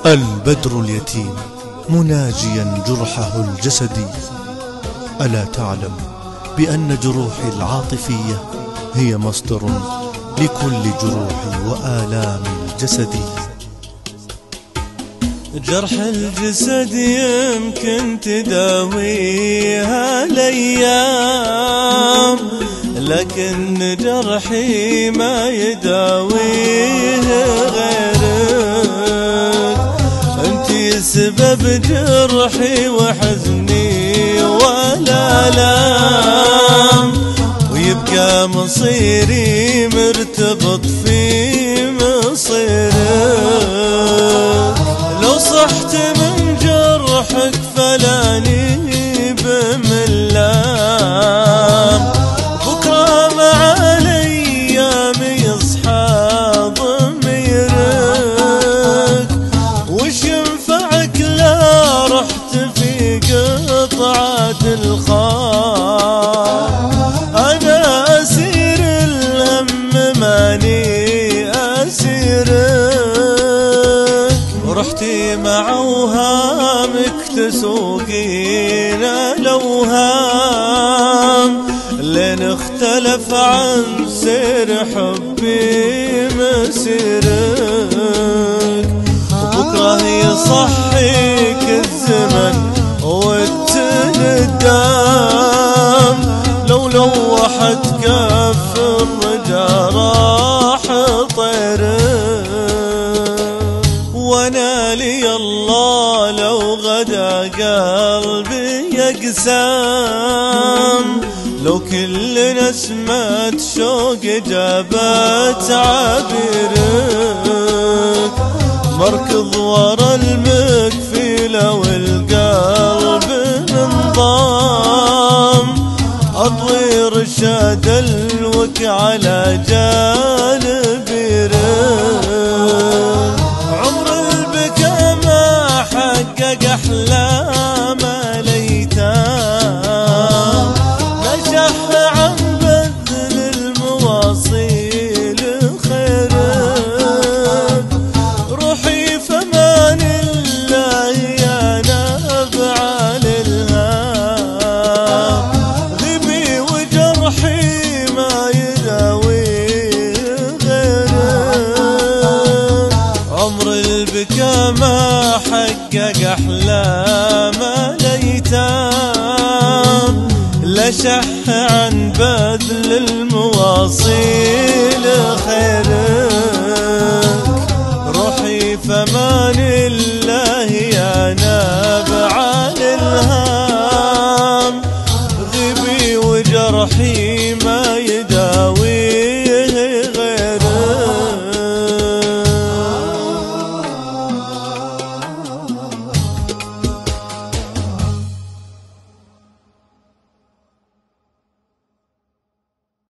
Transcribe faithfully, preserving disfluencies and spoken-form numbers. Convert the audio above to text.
البدر اليتيم مناجيا جرحه الجسدي، ألا تعلم بأن جروحي العاطفية هي مصدر لكل جروح وآلام الجسد؟ جرح الجسد يمكن تداويها الأيام، لكن جرحي ما يداويه غيرك. انتي سبب جرحي وحزني والآلام، ويبقى مصيري مرتبط في مصيرك. لو صحت من جرحك فلاني بملام، بكرة مع الأيام يصحى ضميرك. وش ينفعك لا رحت في قطعة الخار؟ أنا أسير الهم ماني أسيرك. رحتي مع أوهامك تسوقين الأوهام، لين اختلف عن سير حبي مسيرك. وبكره يصحيك الزمن والتندام، لو لوحت كف الرجا راح طيرك. وانا لي الله لو غدا قلبي يقسام، لو كل نسمة شوق جابت عبيرك. مركض ورا المكفيلة والقلب منضام، اطوي رشاد الوك على جانبيرك. عمر البكا ما حقق احلام الايتام، نشح عن بذل المواصيل خيرك. روحي فمان الله يا نبع الالهام، غبي وجرحي ما يداوي غيرك. عمر البكا ما حقق احلام الايتام، لا شح عن بذل المواصيل